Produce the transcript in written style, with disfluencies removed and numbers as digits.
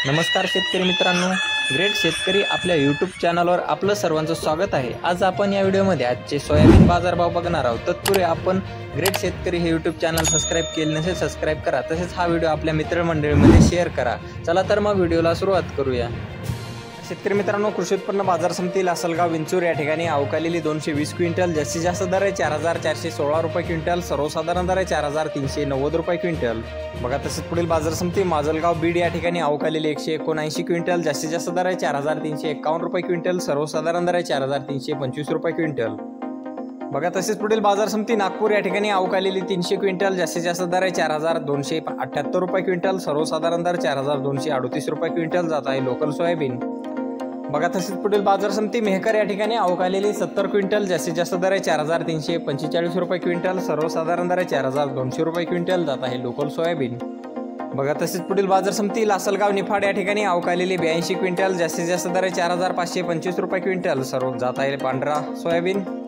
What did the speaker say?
नमस्कार शेतकरी मित्रांनो, ग्रेट शेतकरी आपल्या यूट्यूब चॅनलवर आपलं सर्वांचं स्वागत आहे। आज आपण या व्हिडिओमध्ये आजचे सोयाबीन बाजारभाव बघणार आहोत। तत्पूर्वी आपण ग्रेट शेतकरी हे यूट्यूब चॅनल सबस्क्राइब केले नसेल सबस्क्राइब करा, तसेच हा व्हिडिओ आपल्या मित्रमंडळीमध्ये शेअर करा। चला तर मग व्हिडिओला सुरुवात करूया। शेतकरी मित्रांनो, कृषी उत्पन्न बाजार समिती लासलगाव विंचूर या ठिकाणी अवकालेली 220 क्विंटल, जास्तीत जास्त दर आहे 4416 रुपये क्विंटल, सर्वसाधारण दर आहे 4390 रुपये क्विंटल। बघा तसेच पुढील बाजार समिती माजलगाव बीड या ठिकाणी अवकालेली 179 क्विंटल, जास्तीत जास्त दर आहे 4351 रुपये क्विंटल, सर्वसाधारण दर आहे 4325 रुपये क्विंटल। बघा तसेच पुढील बाजार समिती नागपूर या ठिकाणी अवकालेली 300 क्विंटल, जास्तीत जास्त दर आहे 4278 रुपये क्विंटल, सर्वसाधारण दर 4238 रुपये क्विंटल जात आहे लोकल सोयाबीन। बघा तसेच पुढील बाजार समिती मेहकर या ठिकाणी अवकालेली 70 क्विंटल, जास्तीत जास्त दर आहे 4345 रुपये क्विंटल, सर्वसाधारण दर आहे 4200 रुपये क्विंटल जात आहे लोकल सोयाबीन। बघा तसेच पुढील बाजार समिती लासलगाव निफाड या ठिकाणी अवकालेली 82 क्विंटल, जास्तीत जास्त दर आहे 4525 रुपये क्विंटल, सर्व जात आहे पांढरा सोयाबीन।